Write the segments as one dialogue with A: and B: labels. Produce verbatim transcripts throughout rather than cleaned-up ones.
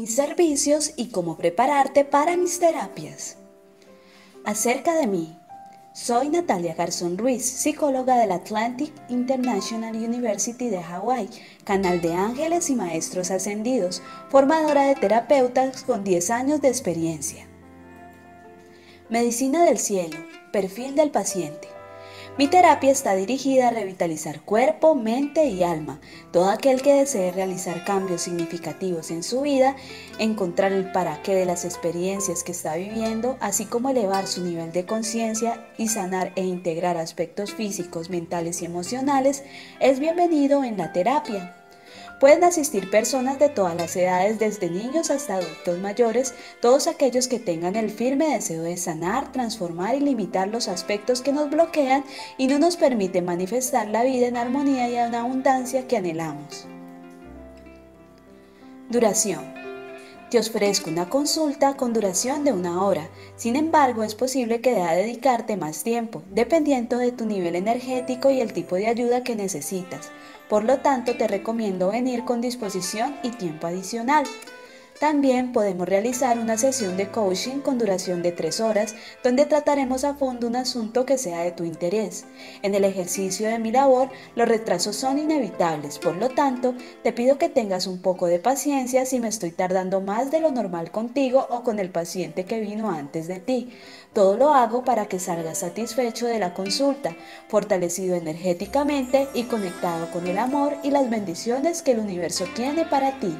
A: mis servicios y cómo prepararte para mis terapias. Acerca de mí. Soy Natalia Garzón Ruiz, psicóloga del Atlantic International University de Hawái, canal de ángeles y maestros ascendidos, formadora de terapeutas con diez años de experiencia. Medicina del cielo, perfil del paciente. Mi terapia está dirigida a revitalizar cuerpo, mente y alma. Todo aquel que desee realizar cambios significativos en su vida, encontrar el para qué de las experiencias que está viviendo, así como elevar su nivel de conciencia y sanar e integrar aspectos físicos, mentales y emocionales, es bienvenido en la terapia. Pueden asistir personas de todas las edades, desde niños hasta adultos mayores, todos aquellos que tengan el firme deseo de sanar, transformar y limitar los aspectos que nos bloquean y no nos permiten manifestar la vida en armonía y en abundancia que anhelamos. Duración. Te ofrezco una consulta con duración de una hora. Sin embargo, es posible que deba dedicarte más tiempo, dependiendo de tu nivel energético y el tipo de ayuda que necesitas. Por lo tanto, te recomiendo venir con disposición y tiempo adicional. También podemos realizar una sesión de coaching con duración de tres horas, donde trataremos a fondo un asunto que sea de tu interés. En el ejercicio de mi labor, los retrasos son inevitables, por lo tanto, te pido que tengas un poco de paciencia si me estoy tardando más de lo normal contigo o con el paciente que vino antes de ti. Todo lo hago para que salgas satisfecho de la consulta, fortalecido energéticamente y conectado con el amor y las bendiciones que el universo tiene para ti.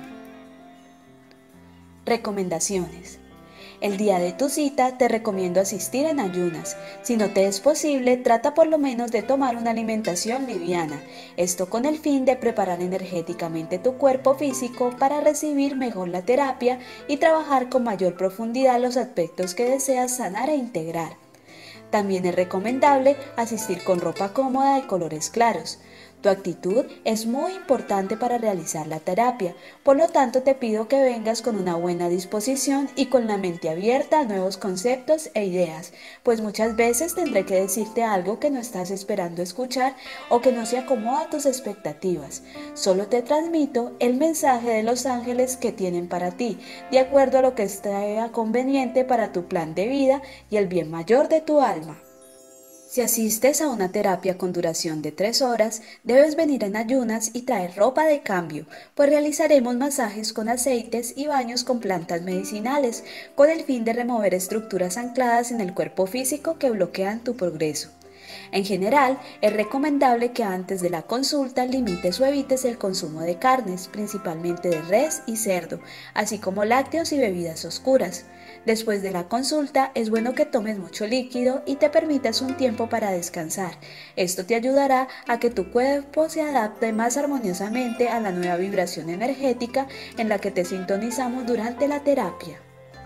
A: Recomendaciones. El día de tu cita te recomiendo asistir en ayunas. Si no te es posible, trata por lo menos de tomar una alimentación liviana. Esto con el fin de preparar energéticamente tu cuerpo físico para recibir mejor la terapia y trabajar con mayor profundidad los aspectos que deseas sanar e integrar. También es recomendable asistir con ropa cómoda de colores claros. Tu actitud es muy importante para realizar la terapia, por lo tanto te pido que vengas con una buena disposición y con la mente abierta a nuevos conceptos e ideas, pues muchas veces tendré que decirte algo que no estás esperando escuchar o que no se acomoda a tus expectativas. Solo te transmito el mensaje de los ángeles que tienen para ti, de acuerdo a lo que sea conveniente para tu plan de vida y el bien mayor de tu alma. Si asistes a una terapia con duración de tres horas, debes venir en ayunas y traer ropa de cambio, pues realizaremos masajes con aceites y baños con plantas medicinales, con el fin de remover estructuras ancladas en el cuerpo físico que bloquean tu progreso. En general, es recomendable que antes de la consulta limites o evites el consumo de carnes, principalmente de res y cerdo, así como lácteos y bebidas oscuras. Después de la consulta, es bueno que tomes mucho líquido y te permitas un tiempo para descansar. Esto te ayudará a que tu cuerpo se adapte más armoniosamente a la nueva vibración energética en la que te sintonizamos durante la terapia.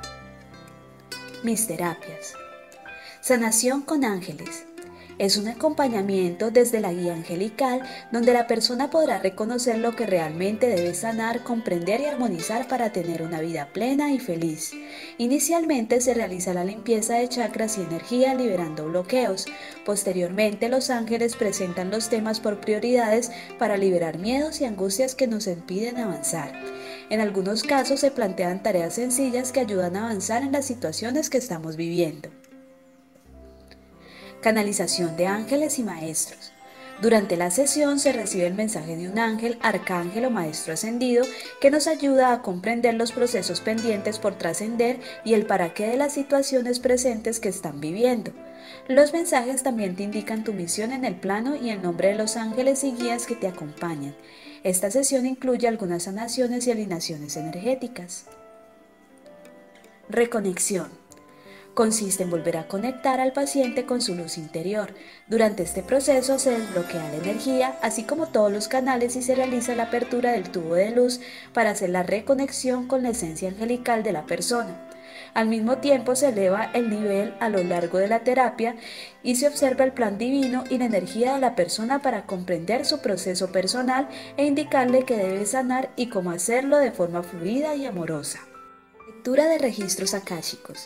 A: Mis terapias. Sanación con ángeles. Es un acompañamiento desde la guía angelical donde la persona podrá reconocer lo que realmente debe sanar, comprender y armonizar para tener una vida plena y feliz. Inicialmente se realiza la limpieza de chakras y energía liberando bloqueos. Posteriormente los ángeles presentan los temas por prioridades para liberar miedos y angustias que nos impiden avanzar. En algunos casos se plantean tareas sencillas que ayudan a avanzar en las situaciones que estamos viviendo. Canalización de ángeles y maestros. Durante la sesión se recibe el mensaje de un ángel, arcángel o maestro ascendido que nos ayuda a comprender los procesos pendientes por trascender y el para qué de las situaciones presentes que están viviendo. Los mensajes también te indican tu misión en el plano y el nombre de los ángeles y guías que te acompañan. Esta sesión incluye algunas sanaciones y alineaciones energéticas. Reconexión. Consiste en volver a conectar al paciente con su luz interior. Durante este proceso se desbloquea la energía, así como todos los canales, y se realiza la apertura del tubo de luz para hacer la reconexión con la esencia angelical de la persona. Al mismo tiempo se eleva el nivel a lo largo de la terapia y se observa el plan divino y la energía de la persona para comprender su proceso personal e indicarle que debe sanar y cómo hacerlo de forma fluida y amorosa. Lectura de registros akáshicos.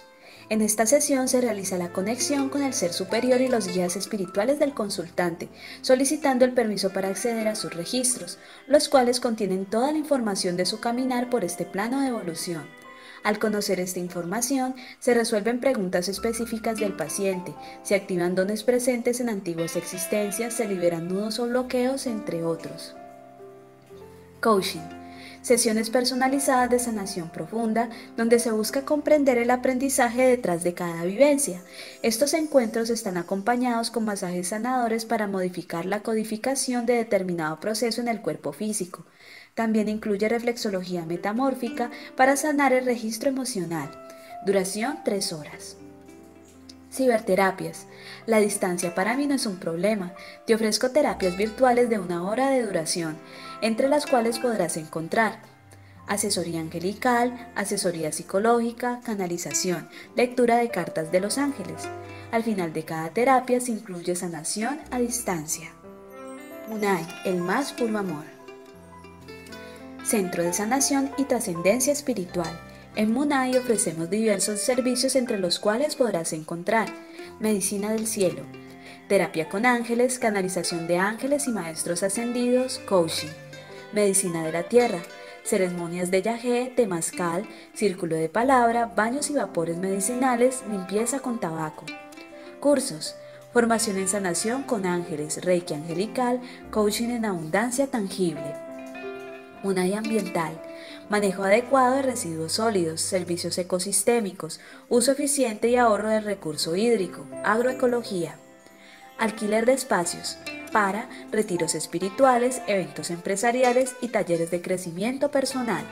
A: En esta sesión se realiza la conexión con el ser superior y los guías espirituales del consultante, solicitando el permiso para acceder a sus registros, los cuales contienen toda la información de su caminar por este plano de evolución. Al conocer esta información, se resuelven preguntas específicas del paciente, se activan dones presentes en antiguas existencias, se liberan nudos o bloqueos, entre otros. Coaching. Sesiones personalizadas de sanación profunda, donde se busca comprender el aprendizaje detrás de cada vivencia. Estos encuentros están acompañados con masajes sanadores para modificar la codificación de determinado proceso en el cuerpo físico. También incluye reflexología metamórfica para sanar el registro emocional. Duración tres horas. Ciberterapias. La distancia para mí no es un problema. Te ofrezco terapias virtuales de una hora de duración, entre las cuales podrás encontrar asesoría angelical, asesoría psicológica, canalización, lectura de cartas de los ángeles. Al final de cada terapia se incluye sanación a distancia. Munay, el más puro amor. Centro de Sanación y Trascendencia Espiritual. En Munay ofrecemos diversos servicios, entre los cuales podrás encontrar medicina del cielo, terapia con ángeles, canalización de ángeles y maestros ascendidos, coaching, medicina de la tierra, ceremonias de yagé, temazcal, círculo de palabra, baños y vapores medicinales, limpieza con tabaco. Cursos: formación en sanación con ángeles, reiki angelical, coaching en abundancia tangible. Munay Ambiental. Manejo adecuado de residuos sólidos, servicios ecosistémicos, uso eficiente y ahorro del recurso hídrico, agroecología. Alquiler de espacios para retiros espirituales, eventos empresariales y talleres de crecimiento personal.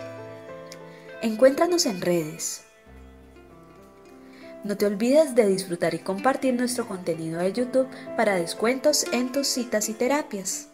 A: Encuéntranos en redes. No te olvides de disfrutar y compartir nuestro contenido de YouTube para descuentos en tus citas y terapias.